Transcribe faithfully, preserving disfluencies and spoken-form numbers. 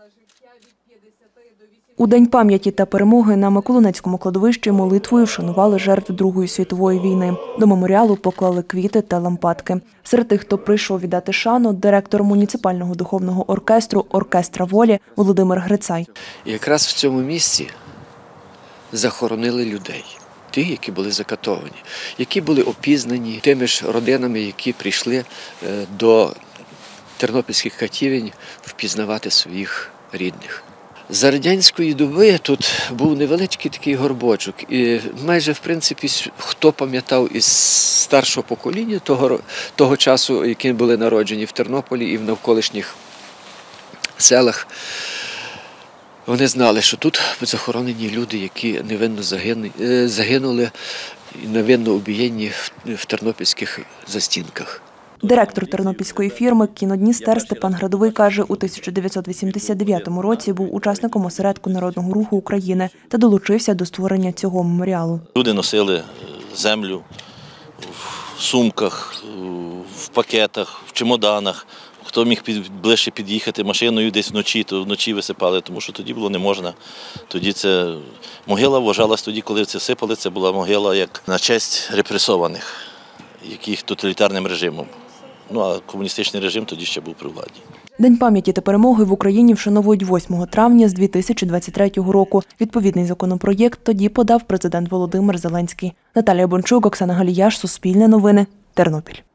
У День пам'яті та перемоги на Миколинецькому кладовищі молитвою вшанували жертв Другої світової війни. До меморіалу поклали квіти та лампадки. Серед тих, хто прийшов віддати шану, директор муніципального духовного оркестру «Оркестра волі» Володимир Грицай. І якраз в цьому місці захоронили людей. Ті, які були закатовані, які були опізнані тими ж родинами, які прийшли до тернопільських катівень впізнавати своїх рідних. За радянської доби тут був невеличкий такий горбочок. І майже, в принципі, хто пам'ятав із старшого покоління того, того часу, які були народжені в Тернополі і в навколишніх селах, вони знали, що тут захоронені люди, які невинно загинули, невинно убієнні в тернопільських застінках. Директор тернопільської фірми «Кінодністер» Степан Градовий каже, у тисяча дев'ятсот вісімдесят дев'ятому році був учасником осередку Народного руху України та долучився до створення цього меморіалу. Люди носили землю в сумках, в пакетах, в чемоданах. Хто міг ближче під'їхати машиною десь вночі, то вночі висипали, тому що тоді було не можна. Тоді це могила вважалась тоді, коли це сипали, це була могила як на честь репресованих, яких тоталітарним режимом. Ну, а комуністичний режим тоді ще був при владі. День пам'яті та перемоги в Україні вшановують восьмого травня з дві тисячі двадцять третього року. Відповідний законопроєкт тоді подав президент Володимир Зеленський. Наталія Бончук, Оксана Галіяш, Суспільне новини, Тернопіль.